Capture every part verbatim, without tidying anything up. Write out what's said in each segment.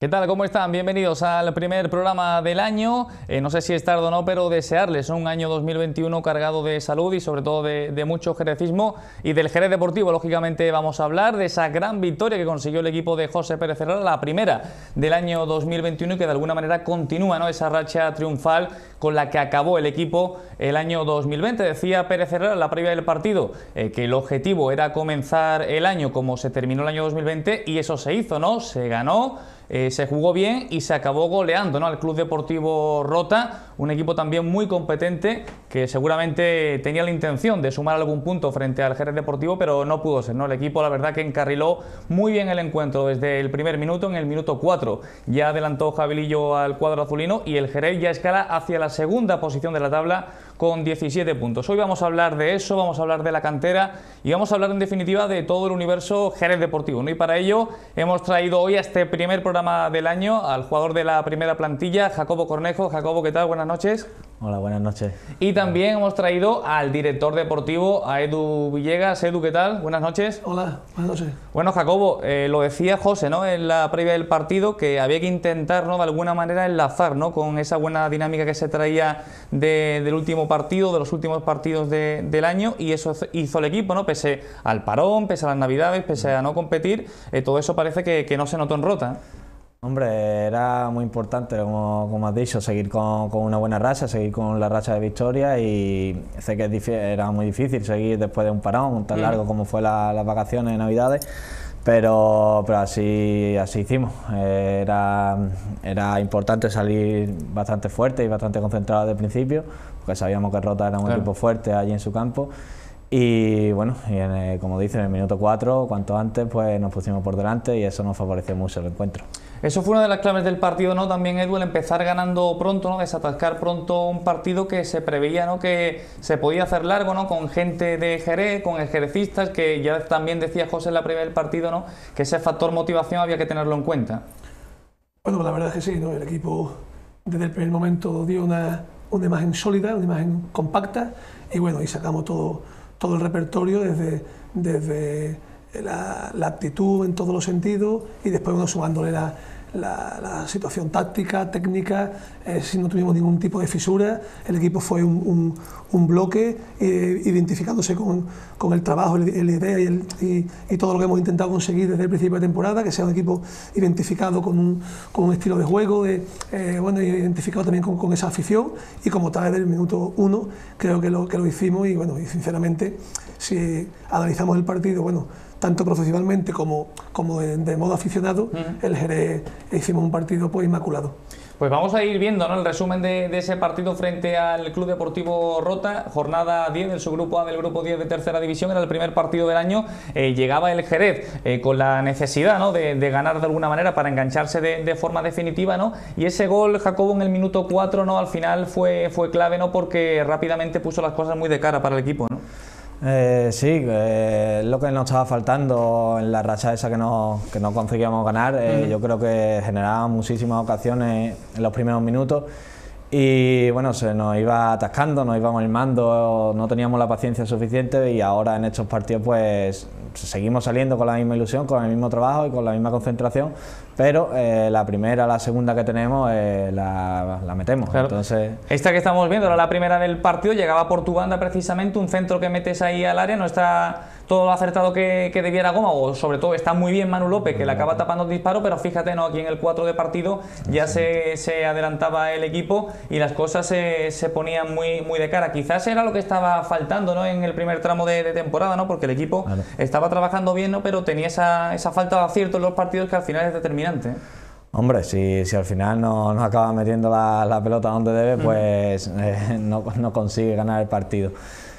¿Qué tal? ¿Cómo están? Bienvenidos al primer programa del año. Eh, no sé si es tarde o no, pero desearles un año dos mil veintiuno cargado de salud y sobre todo de, de mucho jerecismo. Y del Jerez Deportivo, lógicamente, vamos a hablar de esa gran victoria que consiguió el equipo de José Pérez Herrera, la primera del año dos mil veintiuno y que de alguna manera continúa, ¿no?, esa racha triunfal con la que acabó el equipo el año dos mil veinte. Decía Pérez Herrera en la previa del partido eh, que el objetivo era comenzar el año como se terminó el año dos mil veinte y eso se hizo, ¿no? Se ganó. Eh, se jugó bien y se acabó goleando, ¿no?, al Club Deportivo Rota, un equipo también muy competente que seguramente tenía la intención de sumar algún punto frente al Jerez Deportivo, pero no pudo ser, ¿no? El equipo, la verdad, que encarriló muy bien el encuentro desde el primer minuto. En el minuto cuatro ya adelantó Javilillo al cuadro azulino y el Jerez ya escala hacia la segunda posición de la tabla con diecisiete puntos. Hoy vamos a hablar de eso, vamos a hablar de la cantera y vamos a hablar en definitiva de todo el universo Jerez Deportivo, ¿no? Y para ello hemos traído hoy a este primer programa del año al jugador de la primera plantilla, Jacobo Cornejo. Jacobo, ¿qué tal? Buenas noches. Hola, buenas noches. Y también hemos traído al director deportivo, a Edu Villegas. Edu, ¿qué tal? Buenas noches. Hola, buenas noches. Bueno, Jacobo, eh, lo decía José, ¿no?, en la previa del partido, que había que intentar, ¿no?, de alguna manera enlazar, ¿no?, con esa buena dinámica que se traía de, del último partido, de los últimos partidos de, del año, y eso hizo el equipo, ¿no?, pese al parón, pese a las navidades, pese a no competir, eh, todo eso parece que, que no se notó en Rota. Hombre, era muy importante, como, como has dicho, seguir con, con una buena racha, seguir con la racha de victoria, y sé que es era muy difícil seguir después de un parón tan largo como fue la, las vacaciones de Navidades, pero, pero así, así hicimos. Eh, era, era importante salir bastante fuerte y bastante concentrado desde el principio, porque sabíamos que Rota era un claro. equipo fuerte allí en su campo. Y bueno, y en el, como dice, en el minuto cuatro, cuanto antes, pues nos pusimos por delante y eso nos favoreció mucho el encuentro. Eso fue una de las claves del partido, ¿no? También, Edu, el empezar ganando pronto, ¿no?, desatascar pronto un partido que se preveía, ¿no?, que se podía hacer largo, ¿no?, con gente de Jerez, con jerecistas, que ya también decía José en la previa del partido, ¿no?, que ese factor motivación había que tenerlo en cuenta. Bueno, pues la verdad es que sí, ¿no? El equipo desde el primer momento dio una, una imagen sólida, una imagen compacta, y bueno, y sacamos todo, todo el repertorio desde, desde la, la actitud en todos los sentidos, y después uno sumándole la, la, la situación táctica, técnica, eh, si no tuvimos ningún tipo de fisura. El equipo fue un, un, un bloque, eh, identificándose con, con el trabajo, el, el idea y, el, y, y todo lo que hemos intentado conseguir desde el principio de temporada, que sea un equipo identificado con un, con un estilo de juego, de, eh, bueno, identificado también con, con esa afición, y como tal desde el minuto uno creo que lo, que lo hicimos, y bueno, y sinceramente si analizamos el partido, bueno, tanto profesionalmente como, como de, de modo aficionado, uh-huh. el Jerez hicimos un partido pues inmaculado. Pues vamos a ir viendo, ¿no?, el resumen de, de ese partido frente al Club Deportivo Rota, jornada diez del subgrupo A del grupo diez de tercera división, era el primer partido del año. Eh, llegaba el Jerez eh, con la necesidad, ¿no?, de, de ganar de alguna manera para engancharse de, de forma definitiva, ¿no?, y ese gol, Jacobo, en el minuto cuatro, ¿no?, al final fue, fue clave, ¿no?, porque rápidamente puso las cosas muy de cara para el equipo, ¿no? Eh, sí, eh, lo que nos estaba faltando en la racha esa que no, que no conseguíamos ganar. Eh, mm. Yo creo que generábamos muchísimas ocasiones en los primeros minutos y bueno, se nos iba atascando, nos íbamos armando, no teníamos la paciencia suficiente, y ahora en estos partidos pues seguimos saliendo con la misma ilusión, con el mismo trabajo y con la misma concentración, pero eh, la primera, la segunda que tenemos eh, la, la metemos. Claro. Entonces, esta que estamos viendo era la primera del partido, llegaba por tu banda precisamente, un centro que metes ahí al área, no está todo lo acertado que, que debiera Goma, o sobre todo está muy bien Manu López, que le acaba tapando el disparo, pero fíjate, ¿no?, aquí en el cuatro de partido ya sí. se, se adelantaba el equipo y las cosas se, se ponían muy, muy de cara. Quizás era lo que estaba faltando, ¿no?, en el primer tramo de, de temporada, ¿no?, porque el equipo vale. estaba trabajando bien, ¿no?, pero tenía esa, esa falta de acierto en los partidos que al final es determinante. Hombre, si, si al final no, no acaba metiendo la, la pelota donde debe, pues eh, no, no consigue ganar el partido.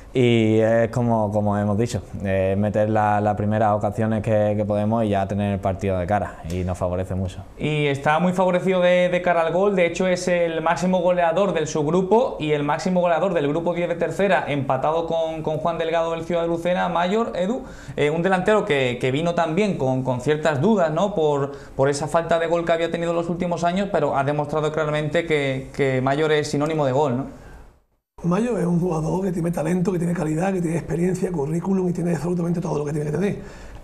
Y es como, como hemos dicho, eh, meter las la primeras ocasiones que, que podemos y ya tener el partido de cara, y nos favorece mucho. Y está muy favorecido de, de cara al gol, de hecho es el máximo goleador del subgrupo y el máximo goleador del grupo diez de tercera, empatado con, con Juan Delgado del Ciudad de Lucena, Mayor, Edu, eh, un delantero que, que vino también con, con ciertas dudas, ¿no?, por, por esa falta de gol que había tenido en los últimos años, pero ha demostrado claramente que, que Mayor es sinónimo de gol, ¿no? Mayo es un jugador que tiene talento, que tiene calidad, que tiene experiencia, currículum y tiene absolutamente todo lo que tiene que tener.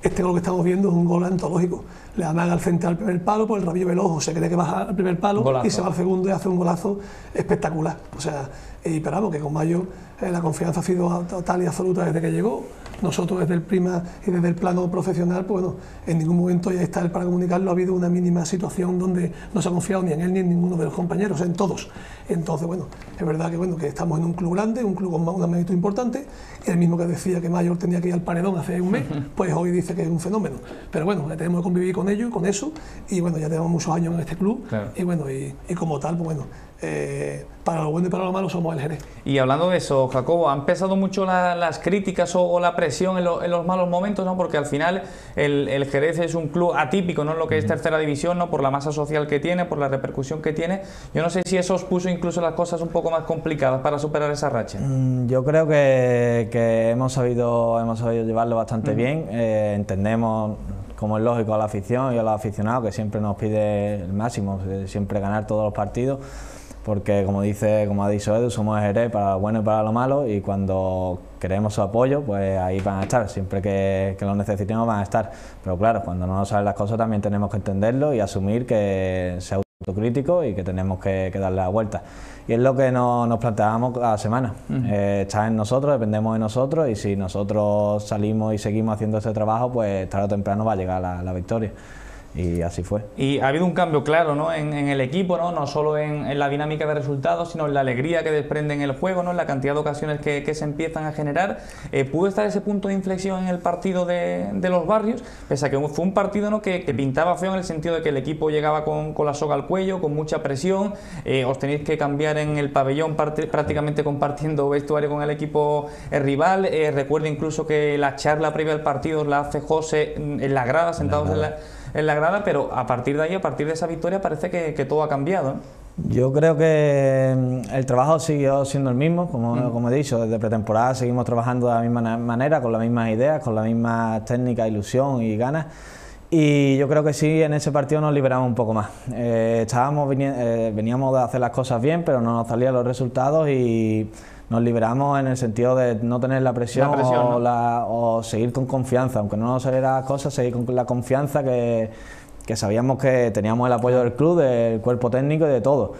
este gol que estamos viendo es un gol antológico. Le amaga al central al primer palo, por el rabillo del ojo, se cree que baja al primer palo golazo. Y se va al segundo y hace un golazo espectacular. O sea, y, pero vamos, que con Mayo eh, la confianza ha sido total y absoluta desde que llegó. Nosotros desde el prima y desde el plano profesional, pues bueno, en ningún momento, ya está él para comunicarlo, ha habido una mínima situación donde no se ha confiado ni en él ni en ninguno de los compañeros, en todos. Entonces, bueno, es verdad que bueno que estamos en un club grande, un club con una magnitud importante, el mismo que decía que Mayor tenía que ir al paredón hace un mes, pues hoy dice que es un fenómeno. Pero bueno, tenemos que convivir con ello, con eso, y bueno, ya tenemos muchos años en este club, claro. y bueno, y, y como tal, pues bueno, eh, para lo bueno y para lo malo somos el Jerez. Y hablando de eso, Jacobo, ¿han pesado mucho la, las críticas o, o la presión en, lo, en los malos momentos, ¿no? Porque al final el, el Jerez es un club atípico, ¿no? En lo que es tercera división, ¿no? Por la masa social que tiene, por la repercusión que tiene. Yo no sé si eso os puso incluso las cosas un poco más complicadas para superar esa racha. Mm, yo creo que, que hemos sabido hemos sabido llevarlo bastante uh-huh. bien. Eh, entendemos, como es lógico, a la afición y a los aficionados, que siempre nos pide el máximo, siempre ganar todos los partidos. Porque como dice, como ha dicho Edu, somos Jerez para lo bueno y para lo malo, y cuando queremos su apoyo, pues ahí van a estar, siempre que, que lo necesitemos van a estar. Pero claro, cuando no nos salen las cosas también tenemos que entenderlo y asumir que sea autocrítico y que tenemos que, que darle la vuelta. Y es lo que nos, nos planteamos cada semana. Uh-huh. eh, está en nosotros, dependemos de nosotros, y si nosotros salimos y seguimos haciendo este trabajo, pues tarde o temprano va a llegar la, la victoria. Y así fue. Y ha habido un cambio claro, ¿no? en, en el equipo, ¿no? No solo en, en la dinámica de resultados, sino en la alegría que desprende en el juego, ¿no? En la cantidad de ocasiones que, que se empiezan a generar. Eh, ¿Pudo estar ese punto de inflexión en el partido de, de los Barrios? Pese a que fue un partido, ¿no? que, que pintaba feo en el sentido de que el equipo llegaba con, con la soga al cuello, con mucha presión, eh, os tenéis que cambiar en el pabellón parte, prácticamente compartiendo vestuario con el equipo eh, rival. Eh, recuerdo incluso que la charla previa al partido la hace José en la grada, sentados en la... en la grada, pero a partir de ahí, a partir de esa victoria, parece que, que todo ha cambiado, ¿eh? Yo creo que el trabajo siguió siendo el mismo, como, mm. como he dicho, desde pretemporada seguimos trabajando de la misma manera, con las mismas ideas, con la misma técnica, ilusión y ganas, y yo creo que sí, en ese partido nos liberamos un poco más. Eh, estábamos eh, veníamos de hacer las cosas bien, pero no nos salían los resultados y nos liberamos en el sentido de no tener la presión, la presión o, ¿no? la, o seguir con confianza, aunque no nos saliera las cosas, seguir con la confianza que, que sabíamos que teníamos el apoyo del club, del cuerpo técnico y de todo.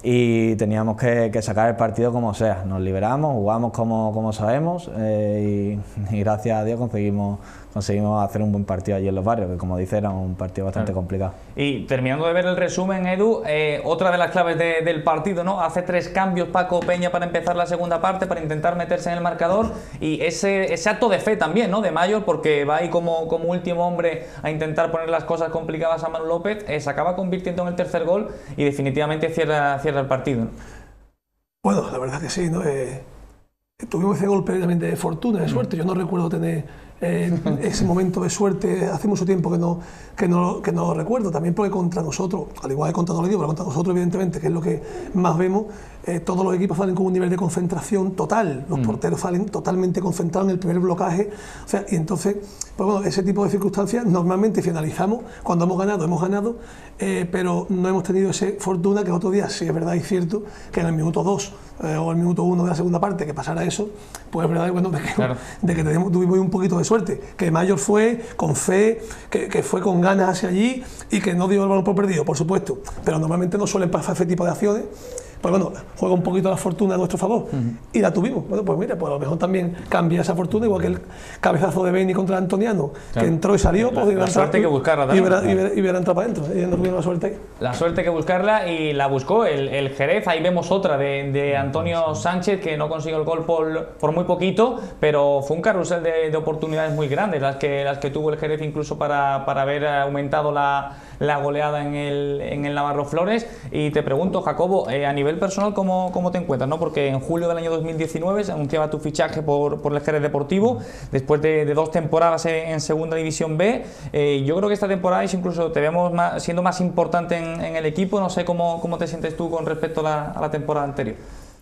Y teníamos que, que sacar el partido como sea. Nos liberamos, jugamos como, como sabemos eh, y, y gracias a Dios conseguimos, conseguimos hacer un buen partido allí en los Barrios, que como dice era un partido bastante claro. complicado. Y terminando de ver el resumen, Edu, eh, otra de las claves de, del partido, ¿no? Hace tres cambios Paco Peña para empezar la segunda parte, para intentar meterse en el marcador, y ese, ese acto de fe también, ¿no? De Mayor, porque va ahí como, como último hombre a intentar poner las cosas complicadas a Manu López, eh, se acaba convirtiendo en el tercer gol y definitivamente cierra, cierra el partido, ¿no? Bueno, la verdad que sí, ¿no? Eh, tuvimos ese gol previamente de fortuna, de suerte. Yo no recuerdo tener eh, ese momento de suerte, hace mucho tiempo que no, que, no, que no lo recuerdo, también porque contra nosotros, al igual que contra todos los equipos, pero contra nosotros evidentemente, que es lo que más vemos, eh, todos los equipos salen con un nivel de concentración total, los mm. porteros salen totalmente concentrados en el primer blocaje, o sea, y entonces, pues bueno, ese tipo de circunstancias normalmente finalizamos, cuando hemos ganado, hemos ganado, eh, pero no hemos tenido esa fortuna que otro día, sí es verdad y cierto, que en el minuto dos eh, o el minuto uno de la segunda parte, que pasara eso, pues es verdad y bueno, de que, claro. de que tenemos, tuvimos un poquito de suerte, que Mayor fue con fe, que, que fue con ganas hacia allí y que no dio el balón por perdido, por supuesto, pero normalmente no suelen pasar ese tipo de acciones. Pues bueno, juega un poquito la fortuna a nuestro favor uh-huh. y la tuvimos. Bueno, pues mira, pues a lo mejor también cambia esa fortuna, igual que el cabezazo de Beni contra Antoniano, claro. que entró y salió. La, pues, la suerte hay que buscarla también. Y hubiera, y hubiera, y hubiera entrado para adentro, y no tuvieron la suerte ahí. La suerte hay que buscarla y la buscó el, el Jerez. Ahí vemos otra de, de Antonio Sánchez, que no consiguió el gol por, por muy poquito, pero fue un carrusel de, de oportunidades muy grandes, las que, las que tuvo el Jerez incluso para, para haber aumentado la, la goleada en el, en el Navarro Flores. Y te pregunto, Jacobo, eh, a nivel personal, ¿cómo ¿Cómo te encuentras? ¿no? Porque en julio del año dos mil diecinueve se anunciaba tu fichaje por, por el Jerez Deportivo, después de, de dos temporadas en, en Segunda División B. Eh, yo creo que esta temporada es incluso te vemos más, siendo más importante en, en el equipo. No sé cómo, cómo te sientes tú con respecto a la, a la temporada anterior.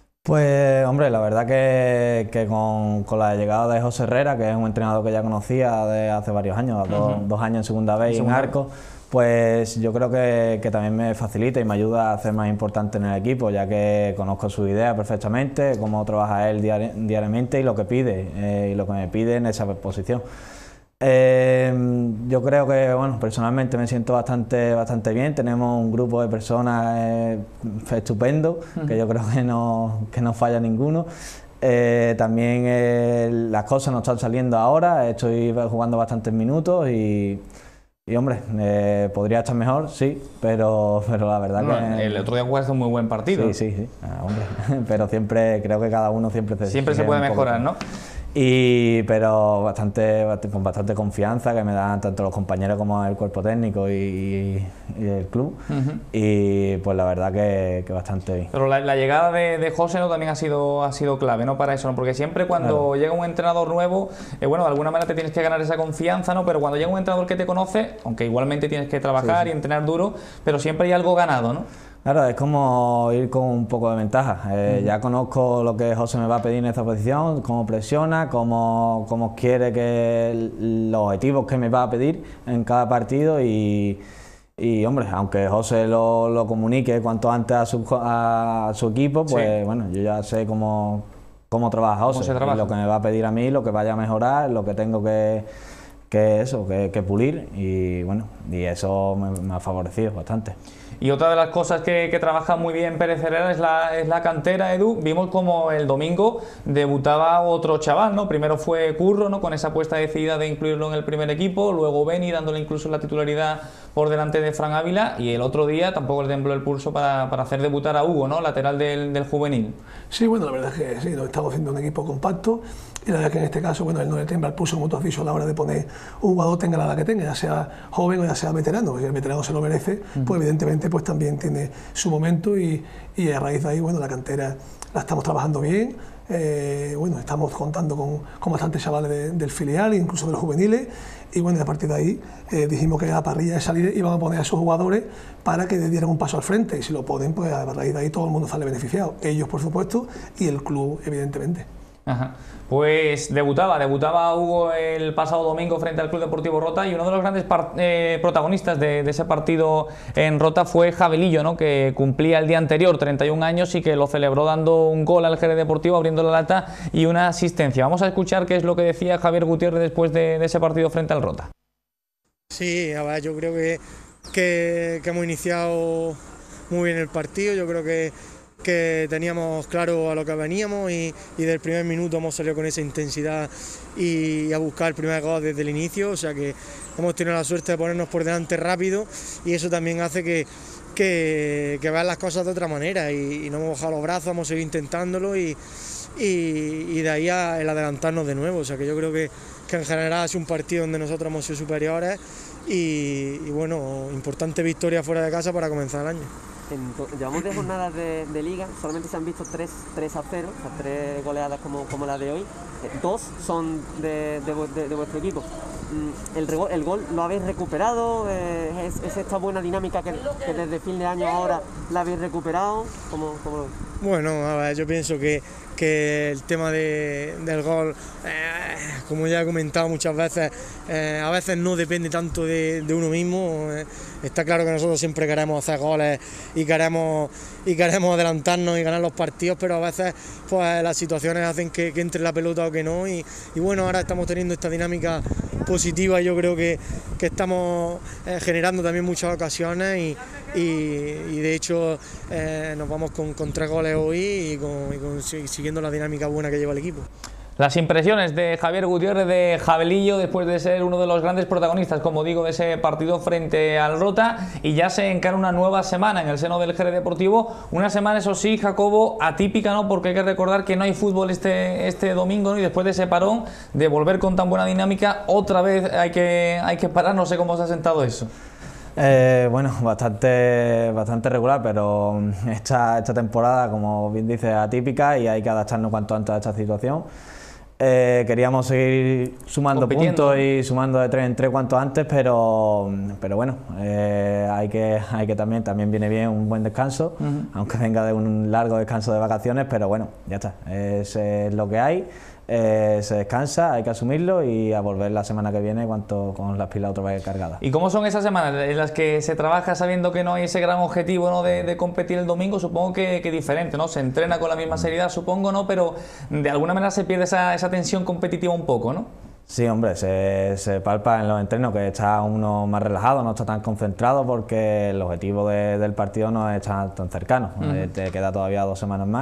Pues hombre, la verdad que, que con, con la llegada de José Herrera, que es un entrenador que ya conocía de hace varios años, uh-huh. dos, dos años en Segunda B y en Arco, pues yo creo que, que también me facilita y me ayuda a hacer más importante en el equipo, ya que conozco sus ideas perfectamente, cómo trabaja él diari diariamente y lo que pide, eh, y lo que me pide en esa posición. Eh, yo creo que, bueno, personalmente me siento bastante, bastante bien. Tenemos un grupo de personas eh, estupendo, uh-huh. que yo creo que no, que no falla ninguno. Eh, también eh, las cosas no están saliendo ahora, estoy jugando bastantes minutos y, y hombre, eh, podría estar mejor, sí, pero, pero la verdad no, que... El otro día jugaste un muy buen partido. Sí, sí, sí, ah, hombre, pero siempre, creo que cada uno siempre... Se siempre se puede mejorar, ¿no? Y, pero bastante, con bastante confianza que me dan tanto los compañeros como el cuerpo técnico y, y, y el club. Uh-huh. Y pues la verdad que, que bastante bien. Pero la, la llegada de, de José no también ha sido, ha sido clave, ¿no? Para eso, ¿no? Porque siempre cuando claro. llega un entrenador nuevo, eh, bueno, de alguna manera te tienes que ganar esa confianza, ¿no? Pero cuando llega un entrenador que te conoce, aunque igualmente tienes que trabajar sí, sí. y entrenar duro, pero siempre hay algo ganado, ¿no? Claro, es como ir con un poco de ventaja. Eh, uh-huh. Ya conozco lo que José me va a pedir en esta posición, cómo presiona, cómo, cómo quiere que el, los objetivos que me va a pedir en cada partido y, y hombre, aunque José lo, lo comunique cuanto antes a su, a su equipo, pues sí. bueno, yo ya sé cómo, cómo trabaja José, ¿Cómo se trabaja? Y lo que me va a pedir a mí, lo que vaya a mejorar, lo que tengo que, que, eso, que, que pulir y bueno, y eso me, me ha favorecido bastante. Y otra de las cosas que, que trabaja muy bien Pérez Herrera es la, es la cantera, Edu. Vimos como el domingo debutaba otro chaval, ¿no? Primero fue Curro, ¿no? Con esa apuesta decidida de incluirlo en el primer equipo, luego Beni dándole incluso la titularidad por delante de Fran Ávila y el otro día tampoco le tembló el pulso para, para hacer debutar a Hugo, ¿no? Lateral del, del juvenil. Sí, bueno, la verdad es que sí, nos estamos haciendo un equipo compacto y la verdad es que en este caso, bueno, él no le tembla el pulso, como tú has dicho, a la hora de poner un jugador tenga la edad que tenga, ya sea joven o ya sea veterano. Si el veterano se lo merece, uh-huh. pues evidentemente pues también tiene su momento y, y a raíz de ahí, bueno, la cantera la estamos trabajando bien. Eh, bueno, estamos contando con, con bastantes chavales de, del filial, incluso de los juveniles, y bueno, a partir de ahí eh, dijimos que a la parrilla de salir iban a poner a esos jugadores para que dieran un paso al frente, y si lo ponen, pues a raíz de ahí todo el mundo sale beneficiado, ellos por supuesto, y el club evidentemente. Ajá. Pues debutaba, debutaba Hugo el pasado domingo frente al Club Deportivo Rota y uno de los grandes eh, protagonistas de, de ese partido en Rota fue Javelillo, ¿no? Que cumplía el día anterior treinta y un años y que lo celebró dando un gol al Jerez Deportivo, abriendo la lata y una asistencia. Vamos a escuchar qué es lo que decía Javier Gutiérrez después de, de ese partido frente al Rota. Sí, a ver, yo creo que, que, que hemos iniciado muy bien el partido, yo creo que que teníamos claro a lo que veníamos y, y del primer minuto hemos salido con esa intensidad y a buscar el primer gol desde el inicio, o sea que hemos tenido la suerte de ponernos por delante rápido y eso también hace que, que, que vean las cosas de otra manera y, y no hemos bajado los brazos, hemos seguido intentándolo y, y, y de ahí a el adelantarnos de nuevo, o sea que yo creo que, que en general ha sido un partido donde nosotros hemos sido superiores y, y bueno, importante victoria fuera de casa para comenzar el año. En, llevamos diez jornadas de, de liga, solamente se han visto tres a cero, o sea, tres goleadas como, como la de hoy, eh, dos son de, de, de, de vuestro equipo. El, el gol lo habéis recuperado, eh, es, es esta buena dinámica que, que desde fin de año ahora la habéis recuperado. ¿Cómo, cómo... Bueno, a ver, yo pienso que, que el tema de, del gol, eh, como ya he comentado muchas veces, eh, a veces no depende tanto de, de uno mismo. Eh, está claro que nosotros siempre queremos hacer goles y queremos, y queremos adelantarnos y ganar los partidos, pero a veces pues, las situaciones hacen que, que entre la pelota o que no. Y, y bueno, ahora estamos teniendo esta dinámica positiva, yo creo que, que estamos eh, generando también muchas ocasiones y, y, y de hecho eh, nos vamos con, con tres goles hoy y, con, y con, siguiendo la dinámica buena que lleva el equipo. Las impresiones de Javier Gutiérrez de Javelillo después de ser uno de los grandes protagonistas, como digo, de ese partido frente al Rota, y ya se encara una nueva semana en el seno del Jerez Deportivo, una semana, eso sí, Jacobo, atípica, ¿no? Porque hay que recordar que no hay fútbol este, este domingo, ¿no? Y después de ese parón, de volver con tan buena dinámica, otra vez hay que, hay que parar, no sé cómo se ha sentado eso. Eh, bueno, bastante, bastante regular, pero esta, esta temporada, como bien dice, atípica y hay que adaptarnos cuanto antes a esta situación. Eh, queríamos seguir sumando puntos y sumando de tres en tres cuanto antes, pero, pero bueno, eh, hay que, hay que también, también viene bien un buen descanso, uh-huh. aunque venga de un largo descanso de vacaciones, pero bueno, ya está, es, es lo que hay. Eh, se descansa, hay que asumirlo y a volver la semana que viene cuanto, con las pilas otra vez cargadas. ¿Y cómo son esas semanas en las que se trabaja sabiendo que no hay ese gran objetivo, ¿no? de, de competir el domingo? Supongo que, que diferente, ¿no? Se entrena con la misma seriedad, supongo, ¿no? Pero de alguna manera se pierde esa, esa tensión competitiva un poco, ¿no? Sí, hombre, se, se palpa en los entrenos que está uno más relajado, no está tan concentrado porque el objetivo de, del partido no está tan cercano, uh-huh. eh, te queda todavía dos semanas más.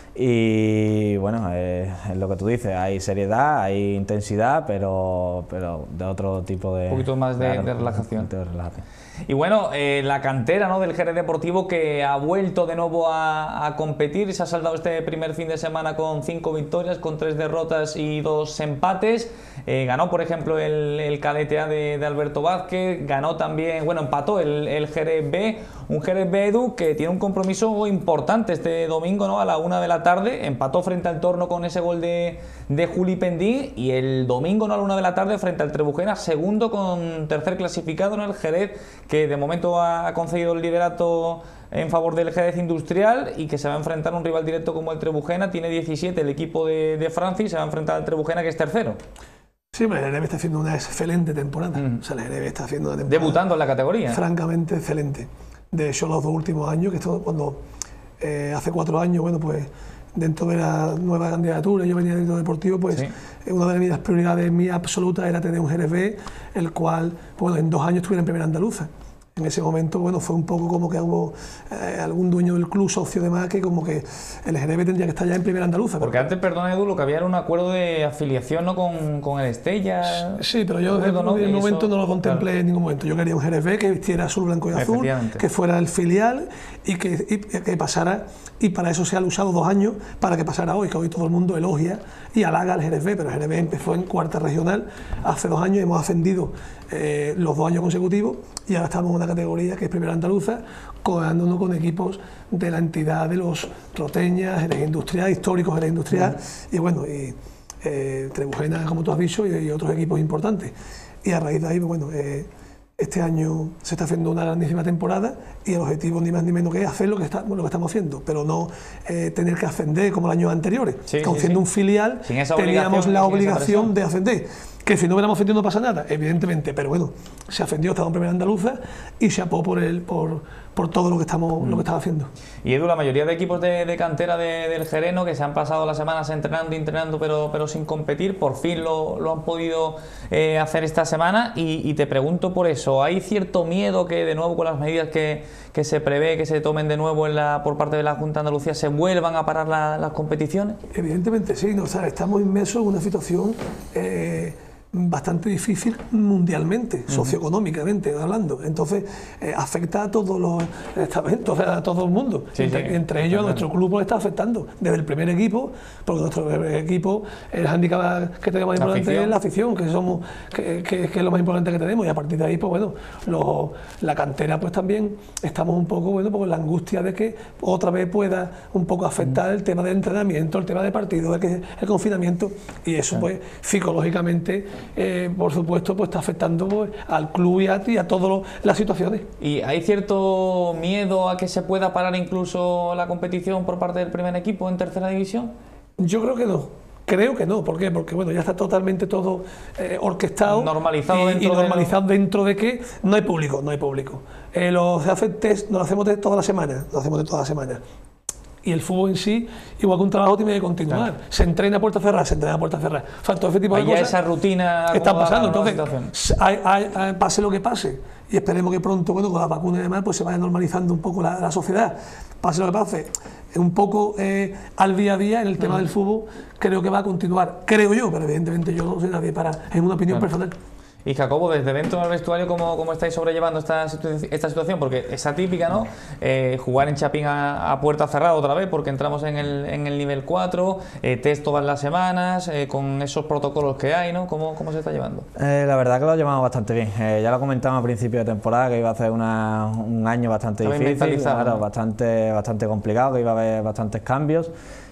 Y bueno, eh, es lo que tú dices, hay seriedad, hay intensidad, pero, pero de otro tipo de... Un poquito más de, claro, de relajación. De relajación. Y bueno, eh, la cantera, ¿no?, del Jerez Deportivo, que ha vuelto de nuevo a, a competir, se ha saldado este primer fin de semana con cinco victorias, con tres derrotas y dos empates. Eh, ganó, por ejemplo, el, el Cadete A de, de Alberto Vázquez, ganó también, bueno, empató el, el Jerez B, un Jerez B, Edu, que tiene un compromiso importante este domingo, ¿no?, a la una de la tarde, empató frente al Torno con ese gol de, de Juli Pendí, y el domingo, ¿no?, a la una de la tarde frente al Trebujena, segundo con tercer clasificado, ¿no?, el Jerez, que de momento ha conseguido el liderato en favor del Jerez Industrial y que se va a enfrentar a un rival directo como el Trebujena. Tiene diecisiete el equipo de, de Francis, se va a enfrentar al Trebujena, que es tercero. Sí, el Jerez está haciendo una excelente temporada. Mm. O sea, el Jerez está haciendo una temporada debutando en la categoría. Francamente excelente. De hecho, los dos últimos años, que esto cuando eh, hace cuatro años, bueno, pues dentro de la nueva candidatura, yo venía dentro deportivo, pues sí. Una de mis prioridades mías absolutas era tener un Jerez B, el cual, bueno, en dos años estuviera en primera andaluza. En ese momento, bueno, fue un poco como que hubo eh, algún dueño del club, socio de más, que como que el Jerez B tendría que estar ya en primera andaluza. Porque antes, perdona Edu, lo que había era un acuerdo de afiliación, ¿no?, con, con el Estella. Sí, pero yo en ¿no? el momento eso, no lo contemplé, claro, en ningún momento. Yo quería un Jerez B que vistiera azul, blanco y azul, que fuera el filial y que, y que pasara, y para eso se han usado dos años para que pasara hoy, que hoy todo el mundo elogia y halaga al Jerez B, pero el Jerez B empezó en cuarta regional hace dos años, hemos ascendido eh, los dos años consecutivos y ahora estamos en una categoría que es primera andaluza, codeándonos con equipos de la entidad de los Roteñas, Jerez Industrial, históricos Jerez Industrial, mm. y bueno, y eh, Trebujena, como tú has dicho, y, y otros equipos importantes. Y a raíz de ahí, bueno, eh, este año se está haciendo una grandísima temporada y el objetivo ni más ni menos que es hacer lo que, está, lo que estamos haciendo, pero no eh, tener que ascender como los años anteriores. Sí, sí, siendo sí. un filial, teníamos la obligación de ascender. Que si no hubiéramos ascendido no pasa nada, evidentemente, pero bueno, se ascendió, estaba en primera andaluza y se apó por, el, por, por todo lo que estamos mm. lo que estaba haciendo. Y Edu, la mayoría de equipos de, de cantera de, del Jereno, que se han pasado las semanas entrenando y entrenando pero, pero sin competir, por fin lo, lo han podido eh, hacer esta semana y, y te pregunto por eso, ¿hay cierto miedo que de nuevo con las medidas que, que se prevé que se tomen de nuevo en la, por parte de la Junta de Andalucía se vuelvan a parar la, las competiciones? Evidentemente sí, ¿no? O sea, estamos inmersos en una situación eh, bastante difícil mundialmente, uh-huh. socioeconómicamente hablando, entonces eh, afecta a todos los estamentos, a todo el mundo, sí, entre, sí. entre ellos a nuestro club le está afectando, desde el primer equipo, porque nuestro equipo, el handicap que tenemos más importante afición. es la afición, que somos que, que, que es lo más importante que tenemos, y a partir de ahí, pues bueno, lo, la cantera pues también estamos un poco, bueno, pues la angustia de que otra vez pueda un poco afectar uh-huh. el tema del entrenamiento, el tema de partido, el, que, el confinamiento, y eso uh-huh. pues psicológicamente Eh, por supuesto, pues está afectando pues, al club y a, y a todas las situaciones. ¿Y hay cierto miedo a que se pueda parar incluso la competición por parte del primer equipo en tercera división? Yo creo que no. Creo que no. ¿Por qué? Porque bueno, ya está totalmente todo eh, orquestado. Normalizado y, dentro y normalizado de... dentro de que no hay público, no hay público. Eh, los se hacen test, nos lo hacemos de toda la semana, lo hacemos de toda la semana. Y el fútbol en sí, igual que un trabajo, tiene que continuar. Claro. Se entrena a puerta cerrada, se entrena a puerta cerrada. O sea, todo ese tipo de Allá cosas esa rutina está pasando. Entonces, hay, hay, hay, pase lo que pase, y esperemos que pronto, bueno, con la vacuna y demás, pues se vaya normalizando un poco la, la sociedad. Pase lo que pase, un poco eh, al día a día en el tema uh-huh. del fútbol, creo que va a continuar. Creo yo, pero evidentemente yo no soy nadie para, es una opinión claro. personal. Y Jacobo, desde dentro del vestuario, ¿cómo, cómo estáis sobrellevando esta, situ esta situación? Porque es atípica, ¿no? Eh, jugar en Chapín a, a puerta cerrada otra vez, porque entramos en el, en el nivel cuatro, eh, test todas las semanas, eh, con esos protocolos que hay, ¿no? ¿Cómo, cómo se está llevando? Eh, la verdad que lo llevamos bastante bien. Eh, ya lo comentamos a principio de temporada, que iba a ser una, un año bastante difícil, claro, ¿no? bastante, bastante complicado, que iba a haber bastantes cambios.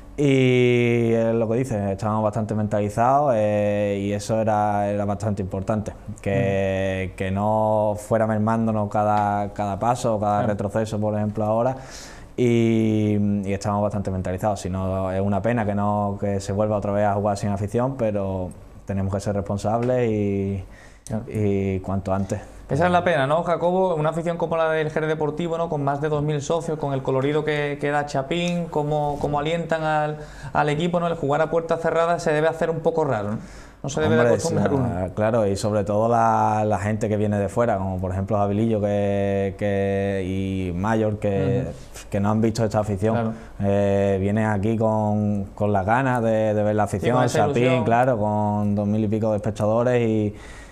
Y eh, lo que dices, estábamos bastante mentalizados eh, y eso era, era bastante importante, que, mm. que no fuera mermándonos cada, cada paso, cada mm. retroceso, por ejemplo, ahora, y, y estábamos bastante mentalizados. Si no, es una pena que, no, que se vuelva otra vez a jugar sin afición, pero tenemos que ser responsables y, y cuanto antes. Esa es la pena, ¿no, Jacobo? Una afición como la del Jerez Deportivo, ¿no? Con más de dos mil socios, con el colorido que, que da Chapín, cómo, cómo alientan al, al equipo, ¿no? El jugar a puertas cerradas se debe hacer un poco raro, ¿no? no se debe Hombre, de acostumbrar sí, uno. Claro, y sobre todo la, la gente que viene de fuera, como por ejemplo Jabilillo que, que, y Mayor, que, uh-huh. que no han visto esta afición. Claro. Eh, vienen aquí con, con las ganas de, de ver la afición, el Sapín, claro, con dos mil y pico de espectadores y,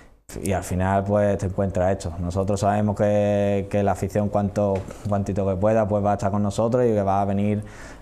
y al final pues te encuentras esto. Nosotros sabemos que, que la afición cuanto cuantito que pueda pues va a estar con nosotros y que va a venir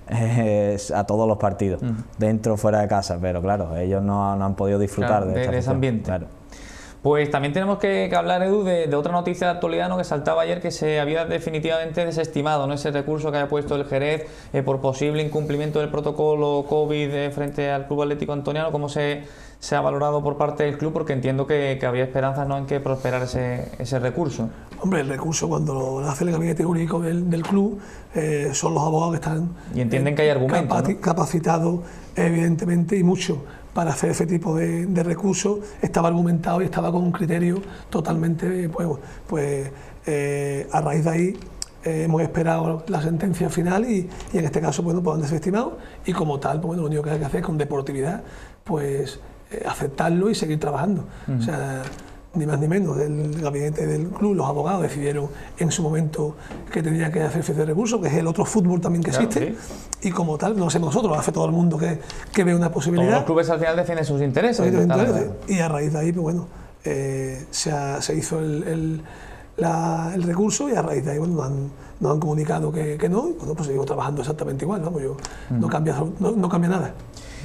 eh, a todos los partidos, uh-huh. dentro o fuera de casa, pero claro, ellos no, no han podido disfrutar, claro, de, de, de ese ambiente. Claro. Pues también tenemos que, que hablar, Edu, de, de otra noticia de actualidad, ¿no?, que saltaba ayer, que se había definitivamente desestimado, ¿no?, ese recurso que había puesto el Jerez eh, por posible incumplimiento del protocolo COVID eh, frente al Club Atlético Antoniano. ¿Cómo se, se ha valorado por parte del club? Porque entiendo que, que había esperanzas, ¿no?, en que prosperara ese, ese recurso. Hombre, el recurso cuando lo hace el gabinete jurídico del, del club eh, son los abogados que están y entienden eh, que hay argumentos, capaci- ¿no? capacitados evidentemente y mucho para hacer ese tipo de, de recursos. Estaba argumentado y estaba con un criterio totalmente, pues, pues eh, a raíz de ahí eh, hemos esperado la sentencia final y, y en este caso, bueno, pues han desestimado y como tal, pues, bueno, lo único que hay que hacer es con deportividad, pues eh, aceptarlo y seguir trabajando. Uh-huh. O sea, ni más ni menos, el gabinete del club, los abogados decidieron en su momento que tenía que hacerse ese recurso, que es el otro fútbol también que claro, existe, sí. Y como tal, no lo hacemos nosotros, lo hace todo el mundo que, que ve una posibilidad. Todos los clubes al final defienden sus intereses. Sus intereses y a raíz de ahí, pues bueno, eh, se, ha, se hizo el, el, la, el recurso y a raíz de ahí, bueno, nos han, nos han comunicado que, que no, y bueno, pues seguimos trabajando exactamente igual, vamos, yo, mm. no, cambia, no, no cambia nada.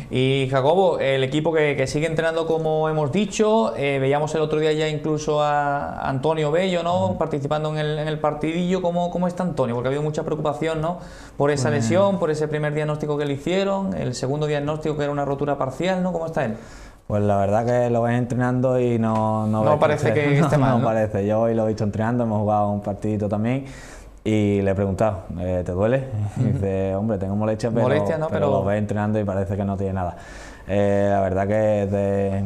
Y Jacobo, el equipo que, que sigue entrenando como hemos dicho, eh, veíamos el otro día ya incluso a Antonio Bello, ¿no?, mm. participando en el, en el partidillo. ¿Cómo, ¿Cómo está Antonio? Porque ha habido mucha preocupación, ¿no?, por esa pues... lesión, por ese primer diagnóstico que le hicieron, el segundo diagnóstico que era una rotura parcial, ¿no? ¿Cómo está él? Pues la verdad que lo ves entrenando y no... No, no parece que, que esté mal, no, ¿no? No parece, yo hoy lo he visto entrenando, hemos jugado un partidito también. Y le he preguntado, eh, ¿te duele? Y dice, hombre, tengo molestias, pero, Molestia, ¿no? pero, pero lo ves entrenando y parece que no tiene nada. Eh, la verdad que es de,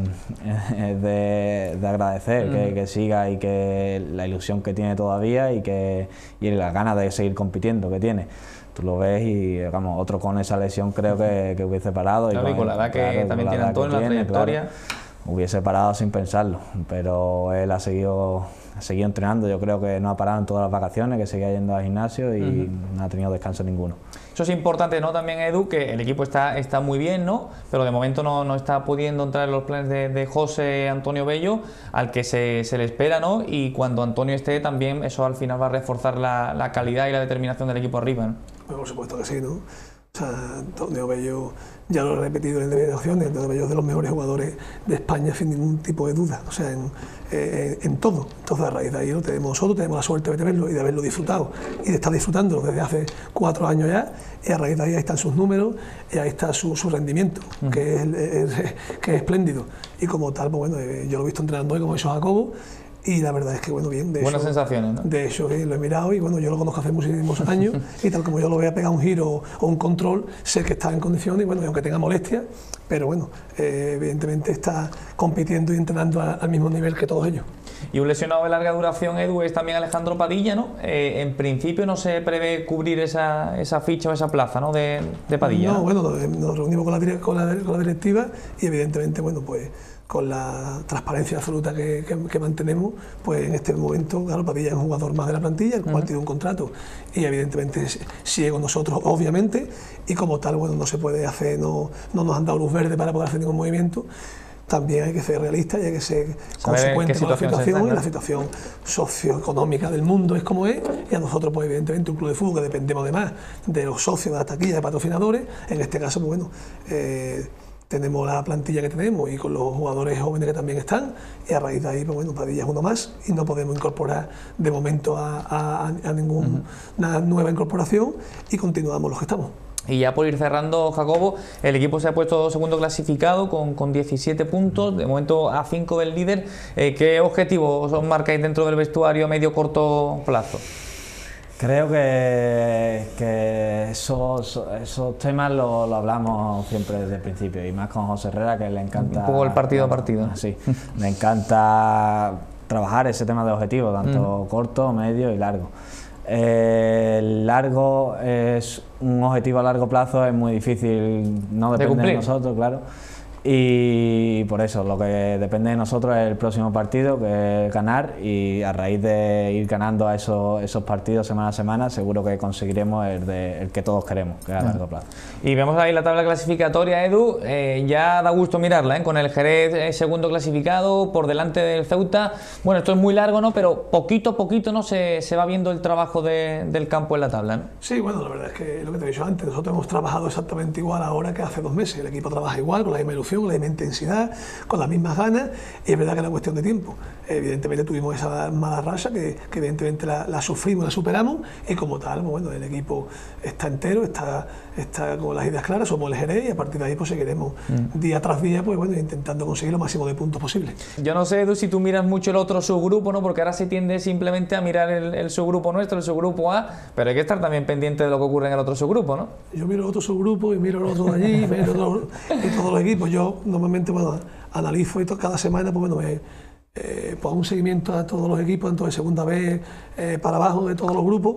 es de, de agradecer uh-huh. que, que siga y que la ilusión que tiene todavía y, que, y las ganas de seguir compitiendo que tiene. Tú lo ves y, digamos, otro con esa lesión creo que, que hubiese parado. Claro, y con, y con la edad que claro, también tiene Antonio, la trayectoria. Claro, hubiese parado sin pensarlo, pero él ha seguido, ha seguido entrenando. Yo creo que no ha parado en todas las vacaciones, que seguía yendo al gimnasio y uh-huh. no ha tenido descanso ninguno. Eso es importante, ¿no?, también, Edu, que el equipo está, está muy bien, ¿no?, pero de momento no, no está pudiendo entrar en los planes de, de José Antonio Bello, al que se, se le espera, ¿no?, y cuando Antonio esté también eso al final va a reforzar la, la calidad y la determinación del equipo arriba, ¿no? Pues por supuesto que sí, ¿no? O sea, Antonio Bello, ya lo he repetido en declaraciones, Antonio Bello es de los mejores jugadores de España sin ningún tipo de duda, o sea, en, eh, en todo. Entonces, a raíz de ahí lo tenemos nosotros, tenemos la suerte de verlo y de haberlo disfrutado y de estar disfrutándolo desde hace cuatro años ya, y a raíz de ahí, ahí están sus números y ahí está su, su rendimiento, uh-huh. que, es, es, que es espléndido. Y como tal, pues bueno, eh, yo lo he visto entrenando hoy como hizo Jacobo. Y la verdad es que, bueno, bien, de buenas eso, sensaciones, ¿no? De hecho, eh, lo he mirado y, bueno, yo lo conozco hace muchísimos años y tal como yo lo voy a pegar un giro o un control, sé que está en condiciones y, bueno, y aunque tenga molestias, pero, bueno, eh, evidentemente está compitiendo y entrenando a, al mismo nivel que todos ellos. Y un lesionado de larga duración, Edu, es también Alejandro Padilla, ¿no? Eh, en principio no se prevé cubrir esa, esa ficha o esa plaza, ¿no?, de, de Padilla. No, ¿no? Bueno, nos, nos reunimos con la, con, la, con la directiva y, evidentemente, bueno, pues con la transparencia absoluta que, que, que mantenemos, pues en este momento, claro, Padilla es un jugador más de la plantilla, el cual uh-huh. tiene un contrato y evidentemente sigue con nosotros, obviamente, y como tal, bueno, no se puede hacer, no, no nos han dado luz verde para poder hacer ningún movimiento. También hay que ser realista y hay que ser consecuente con la situación, y la situación socioeconómica del mundo es como es, y a nosotros, pues evidentemente, un club de fútbol que dependemos además de los socios, de la taquilla, de patrocinadores, en este caso, pues bueno, eh, tenemos la plantilla que tenemos y con los jugadores jóvenes que también están, y a raíz de ahí, pues bueno, Padilla es uno más y no podemos incorporar de momento a, a, a ninguna uh-huh. nueva incorporación y continuamos los que estamos. Y ya por ir cerrando, Jacobo, el equipo se ha puesto segundo clasificado con, con diecisiete puntos, de momento a cinco del líder. Eh, ¿Qué objetivos os marcáis dentro del vestuario a medio corto plazo? Creo que, que esos, esos temas lo, lo hablamos siempre desde el principio, y más con José Herrera, que le encanta... Un poco el partido a partido. Sí, le encanta trabajar ese tema de objetivos, tanto mm. corto, medio y largo. Eh, el largo es un objetivo a largo plazo, es muy difícil, no depende de, de nosotros, claro. Y por eso, lo que depende de nosotros es el próximo partido, que es ganar, y a raíz de ir ganando a esos, esos partidos semana a semana, seguro que conseguiremos el, de, el que todos queremos, que es a largo plazo. Y vemos ahí la tabla clasificatoria, Edu, eh, ya da gusto mirarla, ¿eh? Con el Jerez eh, segundo clasificado, por delante del Ceuta. Bueno, esto es muy largo, ¿no? Pero poquito a poquito, ¿no? Se, se va viendo el trabajo de, del campo en la tabla, ¿no? Sí, bueno, la verdad es que lo que te he dicho antes, nosotros hemos trabajado exactamente igual ahora que hace dos meses. El equipo trabaja igual, con la misma ilusión, con la misma intensidad, con las mismas ganas, y es verdad que era cuestión de tiempo. Evidentemente tuvimos esa mala racha que, que evidentemente la, la sufrimos, la superamos, y como tal, bueno, el equipo está entero, está, está con las ideas claras, somos el Jerez, y a partir de ahí pues seguiremos mm. día tras día, pues bueno, intentando conseguir lo máximo de puntos posible. Yo no sé, Edu, si tú miras mucho el otro subgrupo, ¿no? Porque ahora se tiende simplemente a mirar el, el subgrupo nuestro, el subgrupo A, pero hay que estar también pendiente de lo que ocurre en el otro subgrupo, ¿no? Yo miro el otro subgrupo y miro los otros de allí, miro todo, y todos los equipos. Yo normalmente, bueno, analizo y todo, cada semana, pues bueno, me eh, pongo un seguimiento a todos los equipos, tanto de segunda B eh, para abajo, de todos los grupos,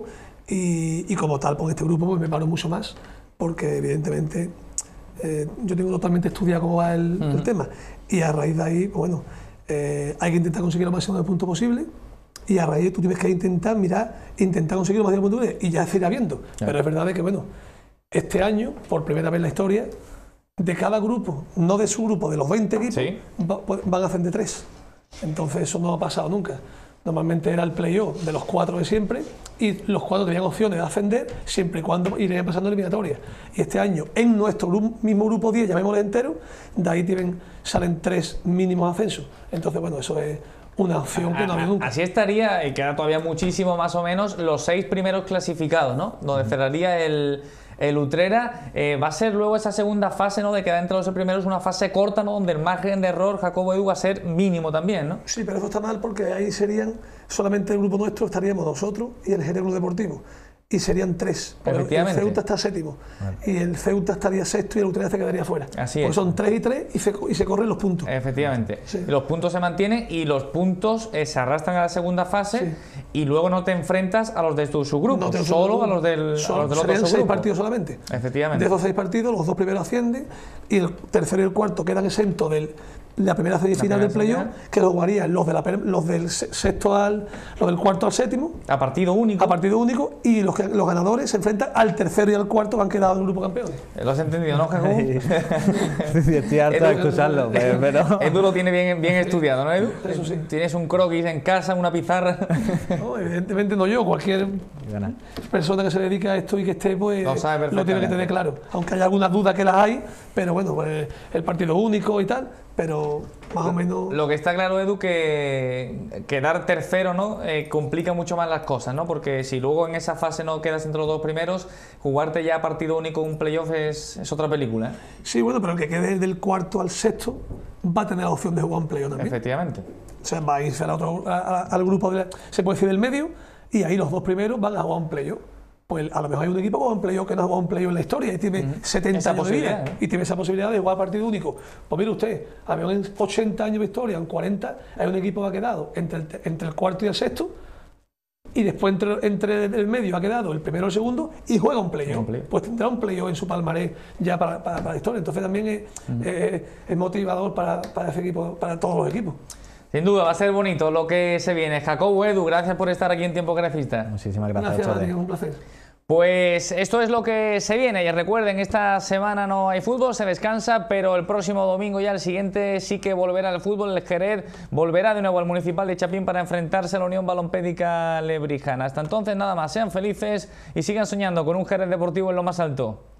y, y como tal, con este grupo pues me paro mucho más, porque evidentemente eh, yo tengo totalmente estudiado cómo va el, uh-huh. el tema, y a raíz de ahí, pues bueno, eh, hay que intentar conseguir lo máximo de puntos posible, y a raíz de tú tienes que intentar mirar, intentar conseguir lo máximo de puntos posible, y ya se irá viendo. Claro. Pero es verdad que, bueno, este año, por primera vez en la historia, de cada grupo, no de su grupo, de los veinte equipos, ¿sí? va, van a ascender tres. Entonces eso no ha pasado nunca. Normalmente era el play-off de los cuatro de siempre, y los cuatro tenían opciones de ascender siempre y cuando irían pasando eliminatorias. Y este año, en nuestro grupo, mismo grupo diez, llamémosle entero, de ahí tienen, salen tres mínimos ascensos. Entonces, bueno, eso es una opción que no había nunca. Así estaría, y queda todavía muchísimo más o menos, los seis primeros clasificados, ¿no? Donde cerraría el... el Utrera. Eh, va a ser luego esa segunda fase, ¿no? De quedar entre los primeros, una fase corta, ¿no? Donde el margen de error, Jacobo, Edu, va a ser mínimo también, ¿no? Sí, pero eso está mal porque ahí serían, solamente el grupo nuestro estaríamos nosotros y el Jerez Club Deportivo. Y serían tres. El Ceuta está séptimo. Vale. Y el Ceuta estaría sexto y el Utrera se quedaría fuera. Así porque es. son tres y tres y se, y se corren los puntos. Efectivamente. Sí. Los puntos se mantienen y los puntos eh, se arrastran a la segunda fase, sí. Y luego no te enfrentas a los de tu subgrupo, no solo a los del, solo, a los del otro subgrupo. Seis partidos solamente. Efectivamente. De esos seis partidos, los dos primeros ascienden y el tercero y el cuarto quedan exentos del la primera semifinal del playoff, que lo jugarían los, de la, los del sexto al los del cuarto al séptimo a partido único a partido único y los, los ganadores se enfrentan al tercero y al cuarto que han quedado del grupo campeones. ¿Lo has entendido, no, Jacobo? Sí, estoy harto de escucharlo, pero... Edu lo tiene bien, bien estudiado, ¿no, Edu? Eso sí. Tienes un croquis en casa, una pizarra. No, evidentemente no yo, cualquier persona que se dedica a esto y que esté, pues lo, lo tiene que tener claro. Aunque haya algunas dudas que las hay, pero bueno, pues el partido único y tal, pero más o menos... Lo que está claro, Edu, que quedar tercero, ¿no? Eh, complica mucho más las cosas, ¿no? Porque si luego en esa fase no quedas entre los dos primeros, jugarte ya partido único un playoff es, es otra película, ¿eh? Sí, bueno, pero el que quede del cuarto al sexto va a tener la opción de jugar un playoff también. Efectivamente. O sea, va a irse al, otro, a, a, al grupo, de la, se puede decir, del medio, y ahí los dos primeros van a jugar un playoff. Pues a lo mejor hay un equipo que juega un playoff que no ha jugado un playoff en la historia y tiene uh-huh. setenta años de vida, ¿eh? Y tiene esa posibilidad de jugar partido único. Pues mire usted, había ochenta años de historia, en cuarenta, hay un equipo que ha quedado entre el, entre el cuarto y el sexto, y después entre, entre el medio ha quedado el primero y el segundo y juega un playoff. Play. Pues tendrá un playoff en su palmarés ya para, para, para la historia. Entonces también es, uh-huh. es, es motivador para, para ese equipo, para todos los equipos. Sin duda, va a ser bonito lo que se viene. Jacobo, Edu, gracias por estar aquí en Tiempo Grefista. Muchísimas gracias. Gracias, María, un placer. Pues esto es lo que se viene y recuerden, esta semana no hay fútbol, se descansa, pero el próximo domingo ya el siguiente sí que volverá al fútbol. El Jerez volverá de nuevo al Municipal de Chapín para enfrentarse a la Unión Balompédica Lebrijana. Hasta entonces nada más, sean felices y sigan soñando con un Jerez Deportivo en lo más alto.